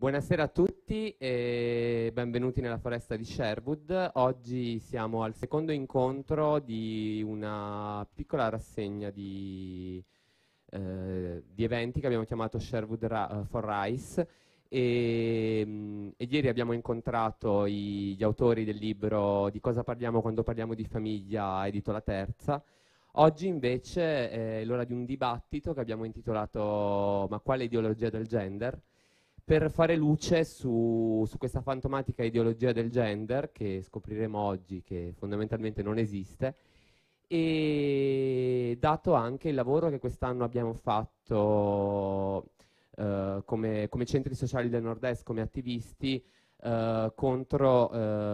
Buonasera a tutti e benvenuti nella foresta di Sherwood. Oggi siamo al secondo incontro di una piccola rassegna di eventi che abbiamo chiamato Sherwood for Rice e ieri abbiamo incontrato gli autori del libro Di cosa parliamo quando parliamo di famiglia, edito La Terza. Oggi invece è l'ora di un dibattito che abbiamo intitolato Ma quale ideologia del gender? Per fare luce su questa fantomatica ideologia del gender che scopriremo oggi che fondamentalmente non esiste, e dato anche il lavoro che quest'anno abbiamo fatto come centri sociali del Nord-Est, come attivisti contro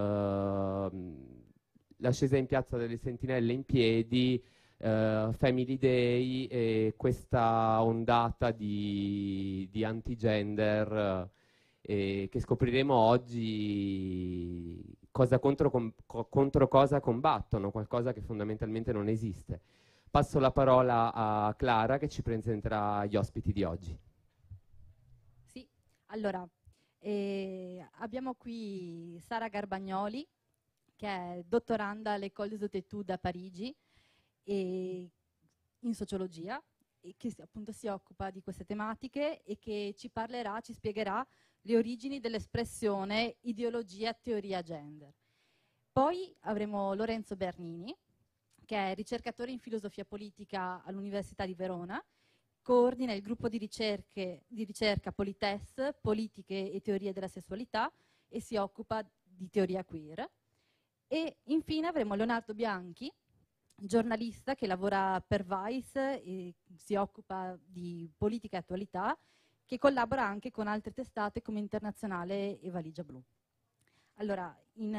la scesa in piazza delle sentinelle in piedi, Family Day e questa ondata di anti-gender che scopriremo oggi contro cosa combattono, qualcosa che fondamentalmente non esiste. Passo la parola a Clara che ci presenterà gli ospiti di oggi. Sì, allora, abbiamo qui Sara Garbagnoli, che è dottoranda all'École des Hautes Études a Parigi e in sociologia, e che appunto si occupa di queste tematiche e che ci spiegherà le origini dell'espressione ideologia teoria gender. Poi avremo Lorenzo Bernini, che è ricercatore in filosofia politica all'Università di Verona, coordina il gruppo di ricerca Polites, politiche e teorie della sessualità, e si occupa di teoria queer. E infine avremo Leonardo Bianchi, giornalista che lavora per Vice e si occupa di politica e attualità, che collabora anche con altre testate come Internazionale e Valigia Blu. Allora,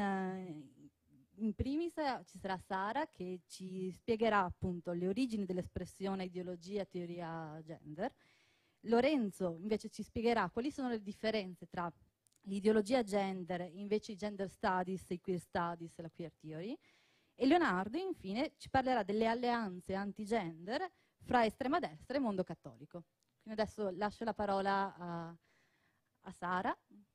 in primis ci sarà Sara che ci spiegherà appunto le origini dell'espressione ideologia teoria gender. Lorenzo invece ci spiegherà quali sono le differenze tra l'ideologia gender e invece i gender studies, i queer studies e la queer theory. E Leonardo infine ci parlerà delle alleanze anti-gender fra estrema destra e mondo cattolico. Quindi adesso lascio la parola a Sara.